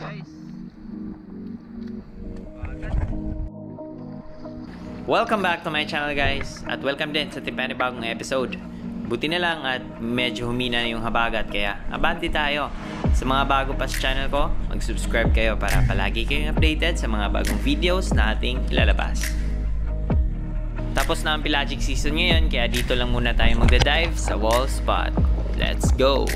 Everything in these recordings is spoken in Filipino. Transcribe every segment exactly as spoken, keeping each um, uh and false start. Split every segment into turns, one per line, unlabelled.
guys.
Welcome back to my channel guys, at welcome din sa panibagong episode. Buti na lang at medyo humina na yung habagat, kaya abante tayo. Sa mga bago pa sa channel ko, mag-subscribe kayo para palagi kayong updated sa mga bagong videos na ating ilalabas. Tapos na ang pelagic season ngayon, kaya dito lang muna tayo magda-dive sa wall spot. Let's go!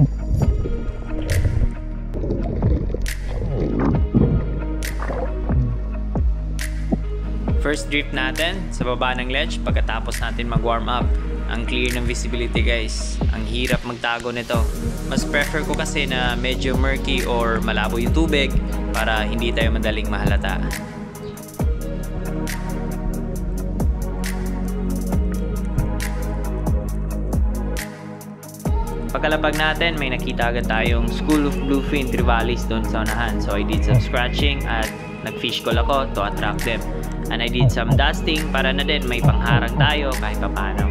First drift natin sa baba ng ledge pagkatapos natin mag-warm up. Ang clear ng visibility guys. Ang hirap magtago nito. Mas prefer ko kasi na medyo murky or malabo yung tubig para hindi tayo madaling mahalata. Pagkalapag natin, may nakita agad tayong School of Bluefin Trivalis doon sa unahan. So I did some scratching at nag-fish call ako to attract them. And I did some dusting para na din may pangharang tayo kahit paano.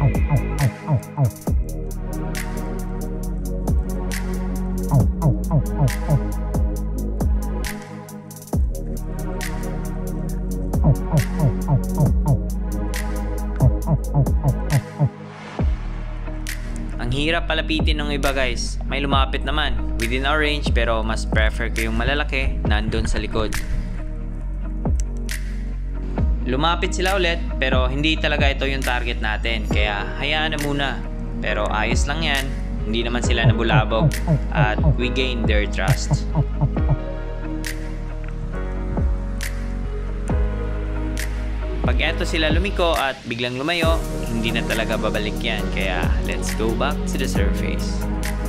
Ang hirap palapitin ng iba guys. May lumapit naman within our range, pero mas prefer ko yung malalaki nandun sa likod. Lumapit sila ulit pero hindi talaga ito yung target natin, kaya hayaan na muna. Pero ayos lang yan, hindi naman sila nabulabog at we gained their trust. Pag eto sila lumiko at biglang lumayo, hindi na talaga babalik yan, kaya let's go back to the surface.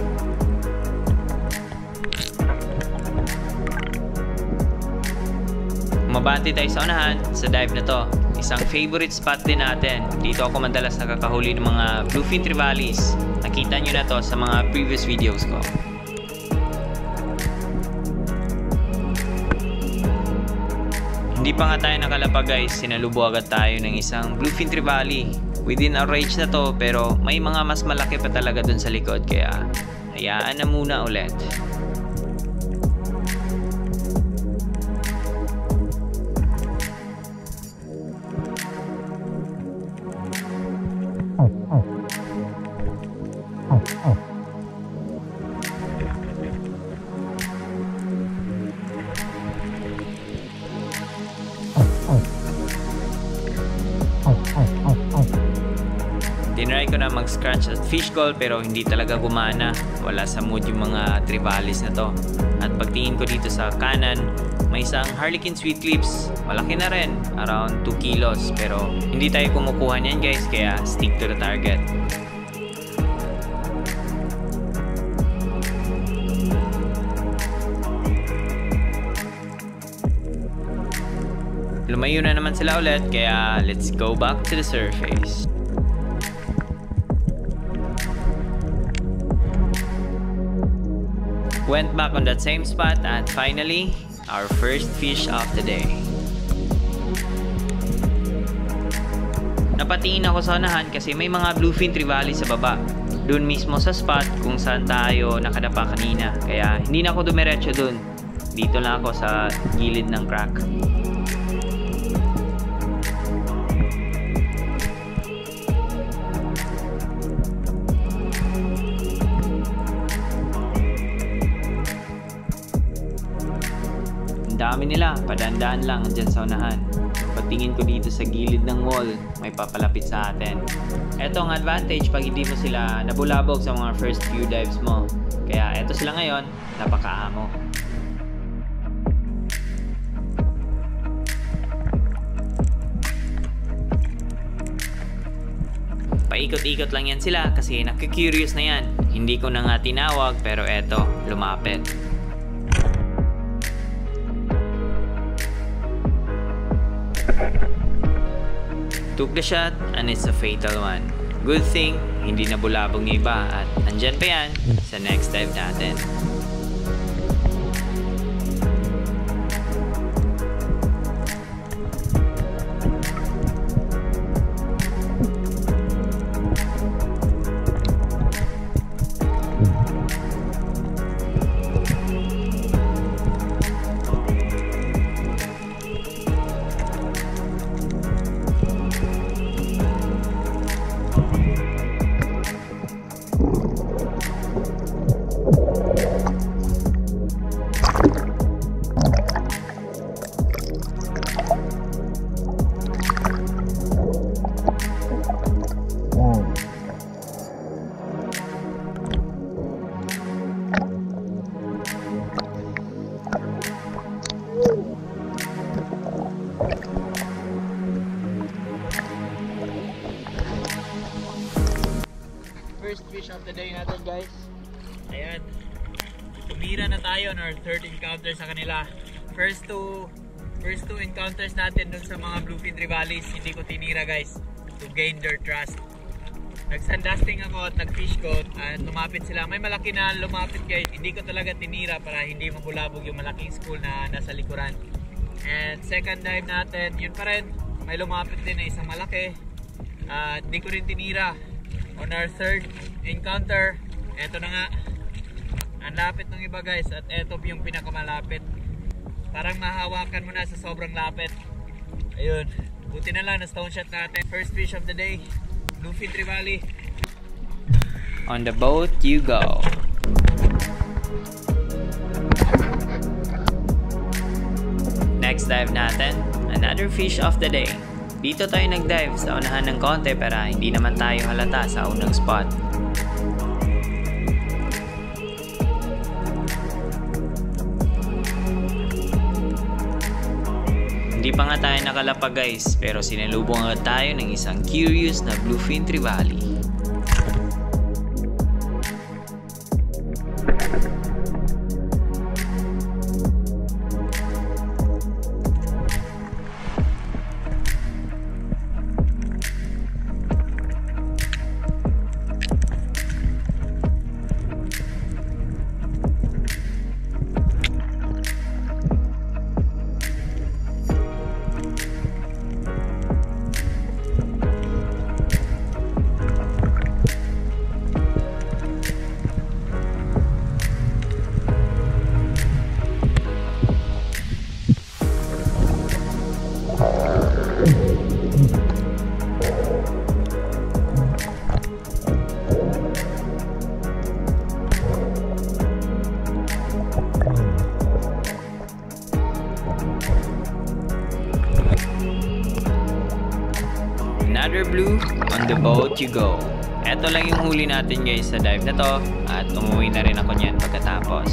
Mabati tayo sa unahan sa dive na to. Isang favorite spot din natin. Dito ako madalas nakakahuli ng mga Bluefin Trivalis. Nakita nyo na to sa mga previous videos ko. Hindi pa nga tayo nakalapag guys, sinalubo agad tayo ng isang Bluefin Trivali. Within our range na to, pero may mga mas malaki pa talaga dun sa likod, kaya hayaan na muna ulit. Tinry ko na mag-scratch at fish call pero hindi talaga gumana. Wala sa mood yung mga Trivalis na to. At pagtingin ko dito sa kanan, may isang Harlequin Sweet Lips. Malaki na rin, around two kilos. Pero hindi tayo kumukuha niyan guys, kaya stick to the target. Lumayo na naman sila ulit, kaya let's go back to the surface. Went back on that same spot and finally, our first fish of the day. Napatingin ako sa unahan kasi may mga Bluefin Trivalis sa baba. Doon mismo sa spot kung saan tayo nakadapa kanina. Kaya hindi na ako dumiretso doon. Dito lang ako sa gilid ng crack. Dami nila, padandaan lang dyan sa unahan. Pagtingin ko dito sa gilid ng wall, may papalapit sa atin. Eto ang advantage pag hindi mo sila nabulabog sa mga first few dives mo. Kaya eto sila ngayon, napakaamo. Paikot-ikot lang yan sila kasi nakikurious na yan. Hindi ko na nga tinawag pero eto, lumapit. Took the shot and it's a fatal one. Good thing, hindi nabulabog ng iba at andyan pa yan sa next dive natin.
tayo on our third encounter sa kanila. First two first two encounters natin dun sa mga bluefin trivalis, hindi ko tinira guys, to gain their trust. Nag-sandusting ako at nag-fish ko at lumapit sila. May malaki na lumapit guys, hindi ko talaga tinira para hindi mabulabog yung malaking school na nasa likuran. And second dive natin, yun pa rin, may lumapit din na isang malaki at hindi ko rin tinira. On our third encounter, eto na nga, ang lapit ng iba guys, at eto yung pinakamalapit. Parang mahawakan mo na sa sobrang lapit. Ayun, buti na lang na stone shot natin. First fish of the day, bluefin trevally.
On the boat you go. Next dive natin, another fish of the day. Dito tayo nag-dive sa unahan ng konti para hindi naman tayo halata sa unang spot. Hindi pa nga tayo nakalapag guys, pero sinalubong agad tayo ng isang curious na bluefin trevally. Another blue, on the boat you go. Eto lang yung huli natin guys sa dive na to, at umuwi na rin ako niyan pagkatapos.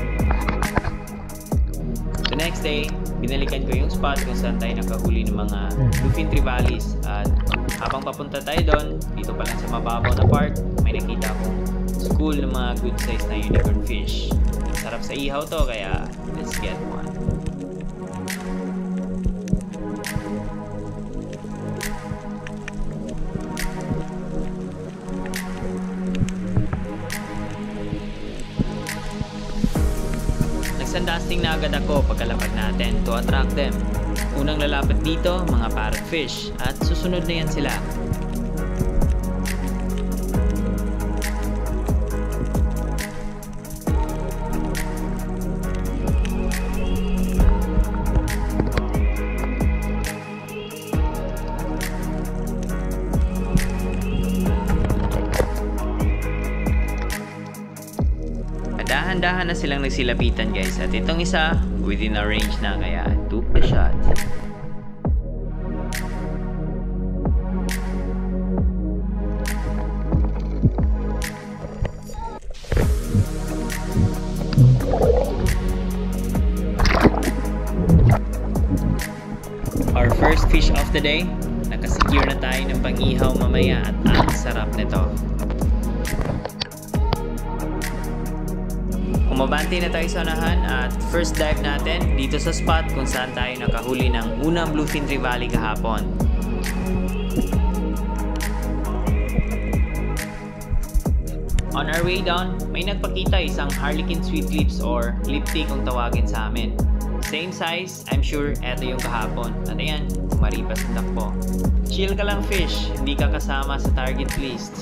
The next day, binalikan ko yung spot kung saan tayo nakahuli ng mga bluefin trevalis, at habang papunta tayo doon, dito pa lang sa mababaw na part, may nakita akong school ng mga good size na unicorn fish. Sarap sa ihaw to, kaya let's get one. Sandusting na agad ako pagkalapag natin to attract them. Unang lalapit dito, mga parrotfish, at susunod na yan sila. Dahan-dahan na silang nagsilapitan guys, at itong isa within a range na, kaya took the shot. Our first fish of the day, nakasecure na tayo ng pang-ihaw mamaya, at ang sarap nito. Umabante na tayo sa unahan at first dive natin dito sa spot kung saan tayo nakahuli ng unang bluefin trevally kahapon. On our way down, may nagpakita isang harlequin sweet lips or lipstick kung tawagin sa amin. Same size, I'm sure eto yung kahapon. At ayan, maripas ang takbo. Chill ka lang fish, hindi ka kasama sa target list.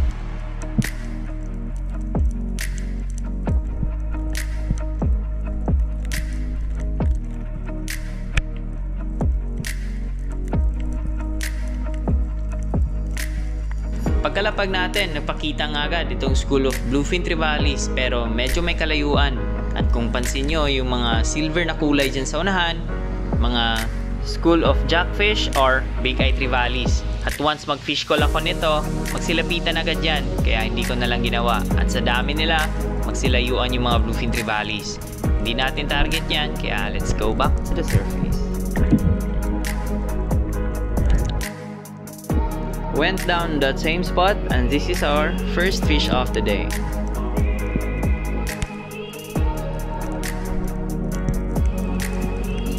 Pagkalapag natin, nagpakita nga agad itong school of bluefin trevalis, pero medyo may kalayuan. At kung pansin nyo, yung mga silver na kulay dyan sa unahan, mga school of jackfish or big eye trevalis. At once mag-fish call ako nito, magsilapitan agad yan, kaya hindi ko na lang ginawa. At sa dami nila, magsilayuan yung mga bluefin trevalis. Hindi natin target yan, kaya let's go back to the surface. Went down that same spot, and this is our first fish of the day.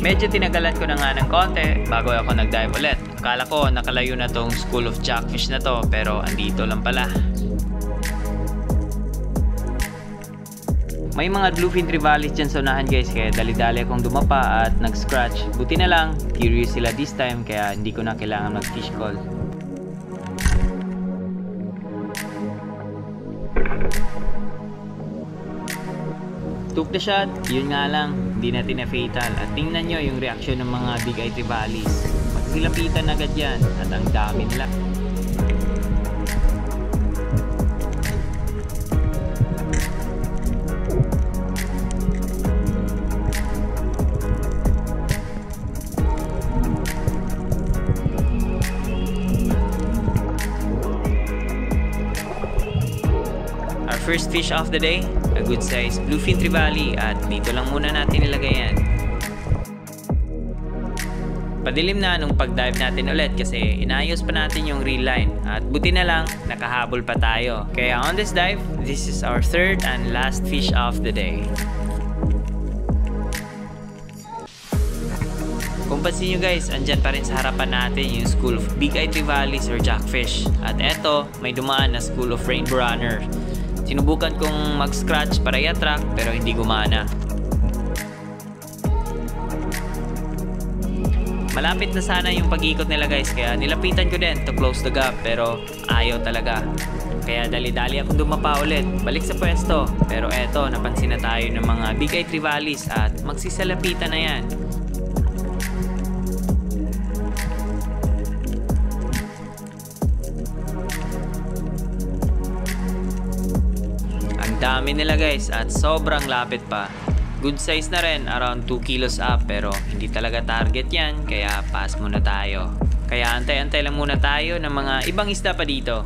Medyo tinagalan ko na nga ng konti bago ako nag-dive ulit. Akala ko nakalayo na tong School of Jackfish na to, pero andito lang pala. May mga bluefin trivalis dyan sa unahan guys, kaya dali-dali akong dumapa at nag-scratch. Buti na lang, curious sila this time, kaya hindi ko na kailangan mag-fish call. Took the shot, yun nga lang, hindi natin na-fatal. At tingnan nyo yung reaksyon ng mga big eye trivalis. Magsilapitan agad yan at ang dami nila. Our first fish of the day, a good size bluefin trevally, at dito lang muna natin ilagay yan. Padilim na nung pag-dive natin ulit kasi inayos pa natin yung reel line at buti na lang nakahabol pa tayo. Kaya on this dive, this is our third and last fish of the day. Kung pansin nyo guys, andyan pa rin sa harapan natin yung School of Big Eye Trivalis or Jackfish. At eto, may dumaan na School of Rainbow Runner. Sinubukan kong mag-scratch para i-attract pero hindi gumana. Malapit na sana yung pag-ikot nila guys, kaya nilapitan ko din to close the gap pero ayaw talaga. Kaya dali-dali akong dumapa ulit, balik sa pwesto. Pero eto, napansin na tayo ng mga Big Eye Trivalis at magsisalapitan na yan. Dami nila guys at sobrang lapit pa. Good size na rin, around two kilos up, pero hindi talaga target yan kaya pass muna tayo. Kaya antay-antay lang muna tayo ng mga ibang isda pa dito.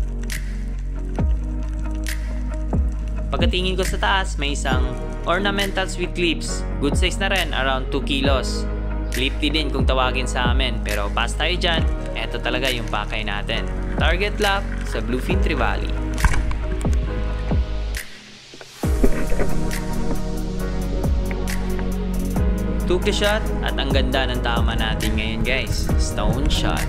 Pagkatingin ko sa taas, may isang ornamental sweet lips. Good size na rin, around two kilos. Lipty din kung tawagin sa amin, pero pass tayo dyan. Eto talaga yung pakay natin. Target lock sa bluefin trevally. Took the shot at ang ganda ng tama natin ngayon guys. Stone shot.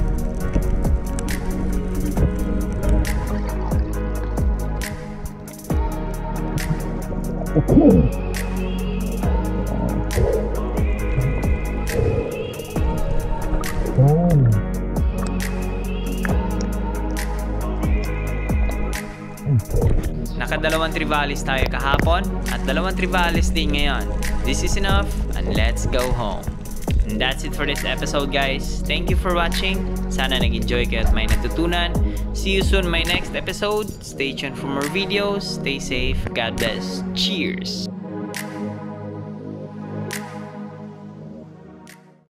Nakadalawang trivalis tayo kahapon at dalawang trivalis din ngayon. This is enough and let's go home. And that's it for this episode guys. Thank you for watching. Sana nag-enjoy kayo at may natutunan. See you soon in my next episode. Stay tuned for more videos. Stay safe. God bless. Cheers!